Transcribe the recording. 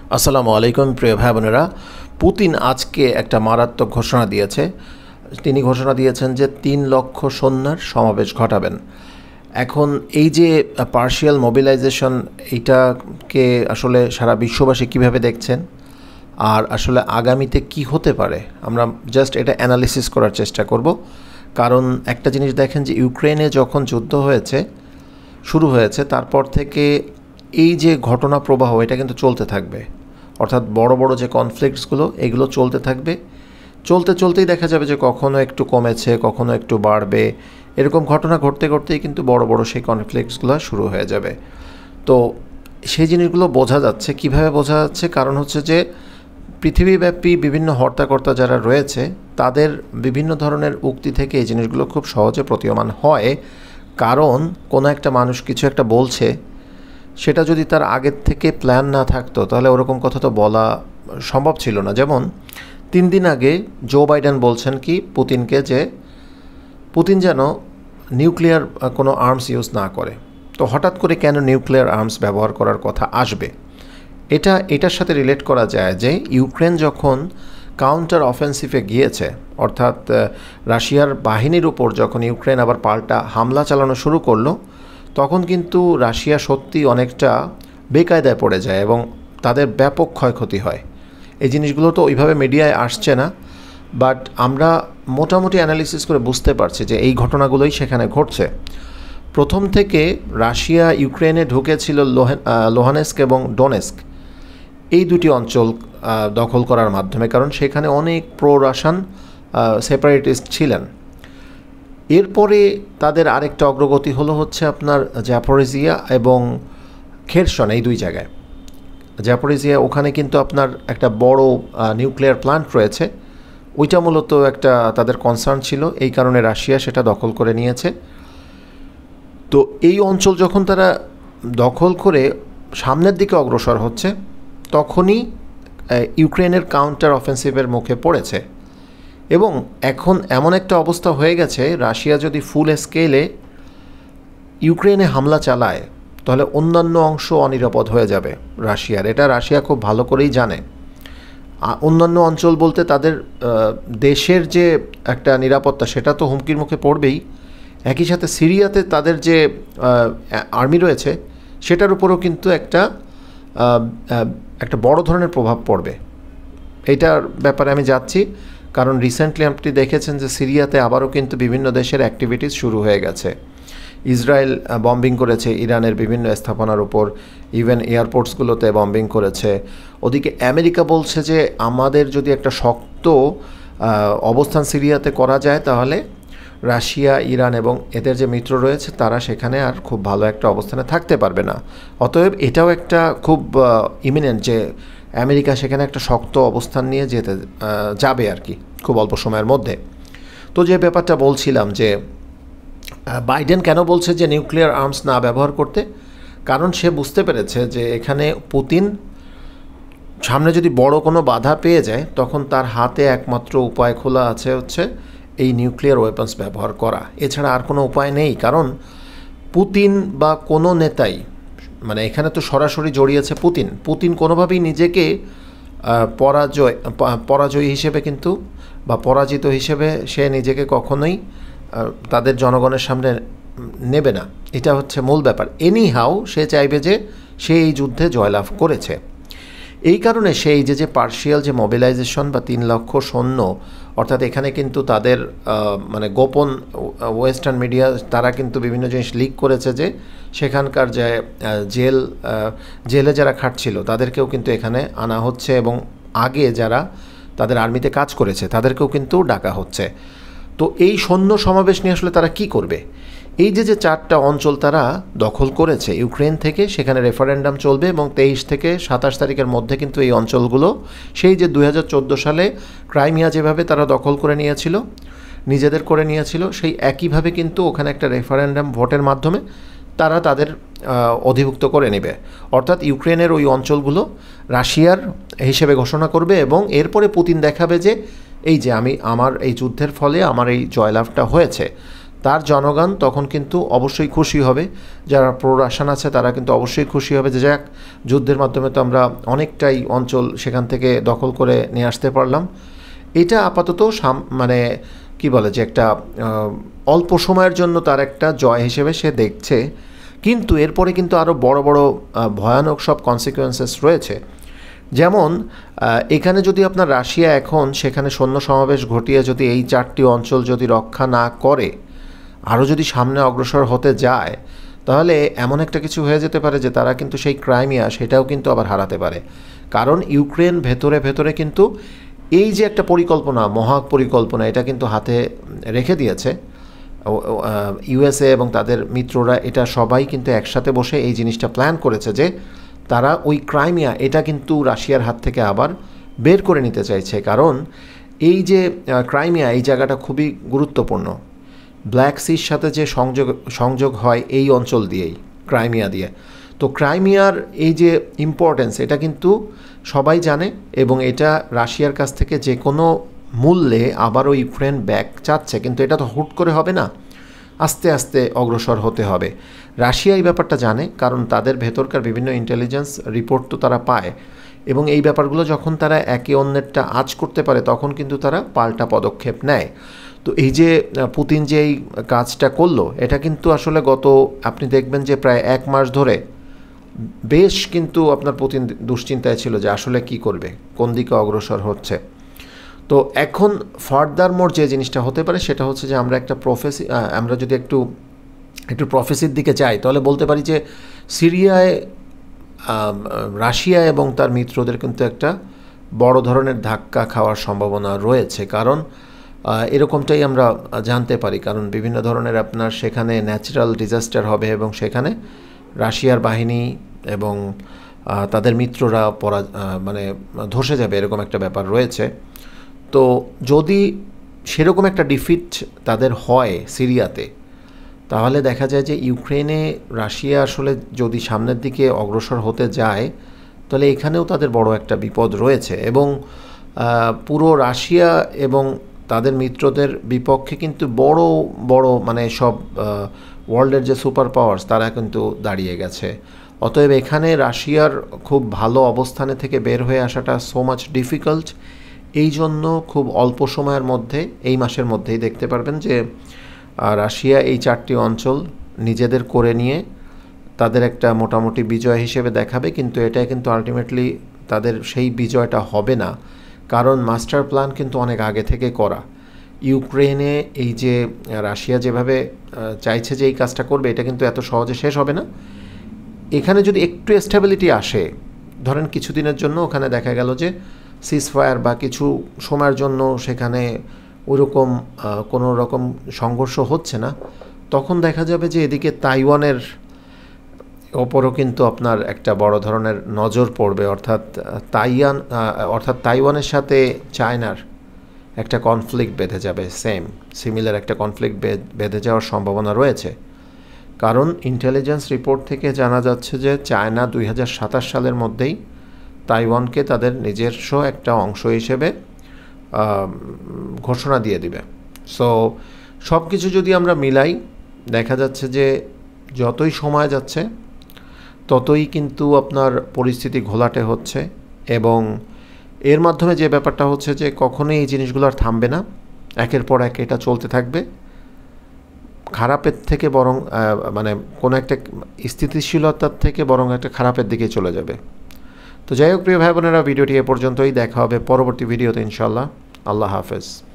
আসসালামু আলাইকুম প্রিয় ভাই বোনেরা। পুতিন আজকে একটা মারাত্মক ঘোষণা দিয়েছে। তিনি ঘোষণা দিয়েছেন যে ৩ লক্ষ সৈন্যের সমাবেশ ঘটাবেন। এখন এই যে পার্শিয়াল মোবিলাইজেশন, এইটাকে আসলে সারা বিশ্ববাসী কিভাবে দেখছেন আর আসলে আগামীতে কি হতে পারে, আমরা জাস্ট এটা অ্যানালিসিস করার চেষ্টা করব। কারণ একটা জিনিস দেখেন যে ইউক্রেনে যখন যুদ্ধ শুরু হয়েছে তারপর থেকে এই যে ঘটনা প্রবাহ এটা কিন্তু চলতে থাকবে। অর্থাৎ বড় বড় যে কনফ্লিক্টসগুলো এগুলো চলতে থাকবে, চলতেই দেখা যাবে যে কখনো একটু কমেছে, কখনো একটু বাড়বে। এরকম ঘটনা ঘটতে ঘটতেই কিন্তু বড় বড় সেই কনফ্লিক্টসগুলো শুরু হয়ে যাবে। তো সেই জিনিসগুলো বোঝা যাচ্ছে। কিভাবে বোঝা যাচ্ছে? কারণ হচ্ছে যে পৃথিবীব্যাপী বিভিন্ন হর্তাকর্তা যারা রয়েছে তাদের বিভিন্ন ধরনের উক্তি থেকে এই জিনিসগুলো খুব সহজে প্রতীয়মান হয়। কারণ কোনো একটা মানুষ কিছু একটা বলছে, সেটা যদি তার আগের থেকে প্ল্যান না থাকতো তাহলে ওরকম কথা তো বলা সম্ভব ছিল না। যেমন 3 দিন আগে জো বাইডেন বলছেন কি পুতিনকে যে পুতিন যেন নিউক্লিয়ার কোনো আর্মস ইউজ না করে। তো হঠাৎ করে কেন নিউক্লিয়ার আর্মস ব্যবহার করার কথা আসবে? এটার সাথে রিলেট করা যায় যে ইউক্রেন যখন কাউন্টার অফেন্সিভে গিয়েছে, অর্থাৎ রাশিয়ার বাহিনীর উপর যখন ইউক্রেন আবার পাল্টা হামলা চালানো শুরু করলো, তখন কিন্তু রাশিয়া সত্যি অনেকটা বেকায়দায় পড়ে যায় এবং তাদের ব্যাপক ক্ষয়ক্ষতি হয়। এই জিনিসগুলো তো ওইভাবে মিডিয়ায় আসছে না, বাট আমরা মোটামুটি অ্যানালিসিস করে বুঝতে পারছি যে এই ঘটনাগুলোই সেখানে ঘটছে। প্রথম থেকে রাশিয়া ইউক্রেনে ঢুকেছিল লোহানেস্ক এবং ডোনেস্ক, এই দুটি অঞ্চল দখল করার মাধ্যমে, কারণ সেখানে অনেক প্রো রাশিয়ান সেপারেটিস্ট ছিলেন। এরপরে তাদের আরেকটা অগ্রগতি হচ্ছে আপনার জাপোরিজিয়া এবং খেরসন, এই 2 জায়গায়। জাপোরিজিয়া ওখানে কিন্তু আপনার একটা বড় নিউক্লিয়ার প্ল্যান্ট রয়েছে, ওইটা মূলত একটা তাদের কনসার্ন ছিল, এই কারণে রাশিয়া সেটা দখল করে নিয়েছে। তো এই অঞ্চল যখন তারা দখল করে সামনের দিকে অগ্রসর হচ্ছে, তখনই ইউক্রেনের কাউন্টার অফেন্সিভের মুখে পড়েছে। এবং এখন এমন একটা অবস্থা হয়ে গেছে, রাশিয়া যদি ফুল স্কেলে ইউক্রেনে হামলা চালায় তাহলে অন্যান্য অংশ অনিরাপদ হয়ে যাবে রাশিয়ার। এটা রাশিয়া খুব ভালো করেই জানে। অন্যান্য অঞ্চল বলতে তাদের দেশের যে একটা নিরাপত্তা, সেটা তো হুমকির মুখে পড়বেই। একই সাথে সিরিয়াতে তাদের যে আর্মি রয়েছে সেটার উপরও কিন্তু একটা বড় ধরনের প্রভাব পড়বে। এইটার ব্যাপারে আমি যাচ্ছি, কারণ রিসেন্টলি আপনি দেখেছেন যে সিরিয়াতে আবারও কিন্তু বিভিন্ন দেশের অ্যাক্টিভিটিস শুরু হয়ে গেছে। ইসরায়েল বম্বিং করেছে ইরানের বিভিন্ন স্থাপনার উপর, ইভেন এয়ারপোর্টসগুলোতে বম্বিং করেছে। ওদিকে আমেরিকা বলছে যে আমাদের যদি একটা শক্ত অবস্থান সিরিয়াতে করা যায় তাহলে রাশিয়া, ইরান এবং এদের যে মিত্র রয়েছে তারা সেখানে আর খুব ভালো একটা অবস্থানে থাকতে পারবে না। অতএব এটাও একটা খুব ইমিনেন্ট যে আমেরিকা সেখানে একটা শক্ত অবস্থান নিয়ে যাবে আর কি, খুব অল্প সময়ের মধ্যে। তো যে ব্যাপারটা বলছিলাম যে বাইডেন কেন বলছে যে নিউক্লিয়ার আর্মস না ব্যবহার করতে, কারণ সে বুঝতে পেরেছে যে এখানে পুতিন সামনে যদি বড় কোনো বাধা পেয়ে যায় তখন তার হাতে একমাত্র উপায় খোলা আছে এই নিউক্লিয়ার ওয়েপন্স ব্যবহার করা। এছাড়া আর কোনো উপায় নেই। কারণ পুতিন বা কোনো নেতাই, মানে এখানে তো সরাসরি জড়িয়েছে পুতিন কোনোভাবেই নিজেকে পরাজয়ী হিসেবে কিন্তু বা পরাজিত হিসেবে সে নিজেকে কখনোই তাদের জনগণের সামনে নেবে না। এটা হচ্ছে মূল ব্যাপার। এনিহাউ সে চাইবে যে সে এই যুদ্ধে জয়লাভ করেছে। এই কারণে সেই যে পার্শিয়াল যে মোবিলাইজেশন বা 3 লক্ষ সৈন্য, অর্থাৎ এখানে কিন্তু তাদের মানে গোপন ওয়েস্টার্ন মিডিয়া তারা কিন্তু বিভিন্ন জিনিস লিক করেছে যে সেখানকার যে জেলে যারা খাটছিল তাদেরকেও কিন্তু এখানে আনা হচ্ছে এবং আগে যারা তাদের আর্মিতে কাজ করেছে তাদেরকেও কিন্তু ডাকা হচ্ছে। তো এই সৈন্য সমাবেশ নিয়ে আসলে তারা কি করবে? এই যে 4টা অঞ্চল তারা দখল করেছে ইউক্রেন থেকে, সেখানে রেফারেন্ডাম চলবে এবং 23 থেকে 27 তারিখের মধ্যে কিন্তু এই অঞ্চলগুলো সেই যে 2014 সালে ক্রাইমিয়া যেভাবে তারা দখল করে নিয়েছিল, নিজেদের করে নিয়েছিল, সেই একইভাবে কিন্তু ওখানে একটা রেফারেন্ডাম ভোটের মাধ্যমে তারা তাদের অধিভুক্ত করে নেবে। অর্থাৎ ইউক্রেনের ওই অঞ্চলগুলো রাশিয়ার হিসেবে ঘোষণা করবে এবং এরপরে পুতিন দেখাবে যে এই যে আমার এই যুদ্ধের ফলে আমার এই জয়লাভটা হয়েছে। তার জনগণ তখন কিন্তু অবশ্যই খুশি হবে, যারা প্রো রাশিয়ান আছে তারা কিন্তু অবশ্যই খুশি হবে যে যাক, যুদ্ধের মাধ্যমে তো আমরা অনেকটাই অঞ্চল সেখান থেকে দখল করে নিয়ে আসতে পারলাম। এটা আপাতত মানে কি বলে যে একটা অল্প সময়ের জন্য তার একটা জয় হিসেবে সে দেখছে, কিন্তু এরপরে কিন্তু আরও বড় বড় ভয়ানক সব কনসিকুয়েন্সেস রয়েছে। যেমন এখানে যদি আপনার রাশিয়া এখন সেখানে সৈন্য সমাবেশ ঘটিয়ে যদি এই 4টি অঞ্চল যদি রক্ষা না করে, আরও যদি সামনে অগ্রসর হতে যায়, তাহলে এমন একটা কিছু হয়ে যেতে পারে যে তারা কিন্তু সেই ক্রাইমিয়া সেটাও কিন্তু আবার হারাতে পারে। কারণ ইউক্রেন ভেতরে ভেতরে কিন্তু এই যে একটা পরিকল্পনা, মহা পরিকল্পনা, এটা কিন্তু হাতে রেখে দিয়েছে ইউএসএ এবং তাদের মিত্ররা। এটা সবাই কিন্তু একসাথে বসে এই জিনিসটা প্ল্যান করেছে যে তারা ওই ক্রাইমিয়া এটা কিন্তু রাশিয়ার হাত থেকে আবার বের করে নিতে চাইছে। কারণ এই যে ক্রাইমিয়া এই জায়গাটা খুবই গুরুত্বপূর্ণ, ব্ল্যাক সির সাথে যে সংযোগ হয় এই অঞ্চল দিয়েই, ক্রাইমিয়া দিয়ে। তো ক্রাইমিয়ার এই যে ইম্পর্টেন্স এটা কিন্তু সবাই জানে, এবং এটা রাশিয়ার কাছ থেকে যে কোনো মূল্যে আবারও ইউক্রেন ব্যাক চাচ্ছে। কিন্তু এটা তো হুট করে হবে না, আস্তে আস্তে অগ্রসর হতে হবে। রাশিয়া এই ব্যাপারটা জানে, কারণ তাদের ভেতরকার বিভিন্ন ইন্টেলিজেন্স রিপোর্ট তো তারা পায়, এবং এই ব্যাপারগুলো যখন তারা একে অন্যেরটা আঁচ করতে পারে তখন কিন্তু তারা পাল্টা পদক্ষেপ নেয়। তো এই যে পুতিন যে এই কাজটা করলো, এটা কিন্তু আসলে আপনি দেখবেন যে প্রায় 1 মাস ধরে বেশ কিন্তু আপনার পুতিন দুশ্চিন্তায় ছিল যে আসলে কি করবে, কোন দিকে অগ্রসর হচ্ছে। তো এখন ফার্দার মোর যে জিনিসটা হতে পারে সেটা হচ্ছে যে আমরা যদি একটু প্রফেসির দিকে যাই, তাহলে বলতে পারি যে সিরিয়ায় রাশিয়া এবং তার মিত্রদের কিন্তু একটা বড় ধরনের ধাক্কা খাওয়ার সম্ভাবনা রয়েছে। কারণ এরকমটাই আমরা জানতে পারি, কারণ বিভিন্ন ধরনের আপনার সেখানে ন্যাচারাল ডিজাস্টার হবে এবং সেখানে রাশিয়ার বাহিনী এবং তাদের মিত্ররা মানে ধসে যাবে, এরকম একটা ব্যাপার রয়েছে। তো যদি সেরকম একটা ডিফিট তাদের হয় সিরিয়াতে, তাহলে দেখা যায় যে ইউক্রেনে রাশিয়া আসলে যদি সামনের দিকে অগ্রসর হতে যায়, তাহলে এখানেও তাদের বড় একটা বিপদ রয়েছে। এবং পুরো রাশিয়া এবং তাদের মিত্রদের বিপক্ষে কিন্তু বড় বড় মানে সব ওয়ার্ল্ডের যে সুপার পাওয়ার্স তারা কিন্তু দাঁড়িয়ে গেছে। অতএব এখানে রাশিয়ার খুব ভালো অবস্থানে থেকে বের হয়ে আসাটা সো মাচ ডিফিকাল্ট। এই জন্য খুব অল্প সময়ের মধ্যে, এই মাসের মধ্যেই দেখতে পারবেন যে রাশিয়া এই 4টি অঞ্চল নিজেদের করে নিয়ে তাদের একটা মোটামুটি বিজয় হিসেবে দেখাবে। কিন্তু এটা কিন্তু আলটিমেটলি তাদের সেই বিজয়টা হবে না, কারণ মাস্টার প্ল্যান কিন্তু অনেক আগে থেকে করা। ইউক্রেনে এই যে রাশিয়া যেভাবে চাইছে যে এই কাজটা করবে, এটা কিন্তু এত সহজে শেষ হবে না। এখানে যদি একটু স্টেবিলিটি আসে, ধরেন কিছুদিনের জন্য ওখানে দেখা গেল যে সিজফায়ার বা কিছু সময়ের জন্য সেখানে ওইরকম কোনো রকম সংঘর্ষ হচ্ছে না, তখন দেখা যাবে যে এদিকে তাইওয়ানের ওপরও কিন্তু আপনার একটা বড় ধরনের নজর পড়বে। অর্থাৎ তাইওয়ানের সাথে চায়নার একটা কনফ্লিক্ট বেঁধে যাবে, সিমিলার একটা কনফ্লিক্ট বেঁধে যাওয়ার সম্ভাবনা রয়েছে। কারণ ইন্টেলিজেন্স রিপোর্ট থেকে জানা যাচ্ছে যে চায়না 2027 সালের মধ্যেই তাইওয়ানকে তাদের নিজস্ব একটা অংশ হিসেবে ঘোষণা দিয়ে দিবে। সো সব কিছু যদি আমরা মিলাই, দেখা যাচ্ছে যে যতই সময় যাচ্ছে ততই কিন্তু আপনার পরিস্থিতি ঘোলাটে হচ্ছে, এবং এর মাধ্যমে যে ব্যাপারটা হচ্ছে যে কখনোই এই জিনিসগুলো আর থামবে না, একের পর এক এটা চলতে থাকবে। খারাপের থেকে বরং মানে কোনো একটা স্থিতিশীলতার থেকে বরং একটা খারাপের দিকে চলে যাবে। তো যাই হোক প্রিয় ভাই বোনেরা, ভিডিওটি এ পর্যন্তই। দেখা হবে পরবর্তী ভিডিওতে ইনশাআল্লাহ। আল্লাহ হাফেজ।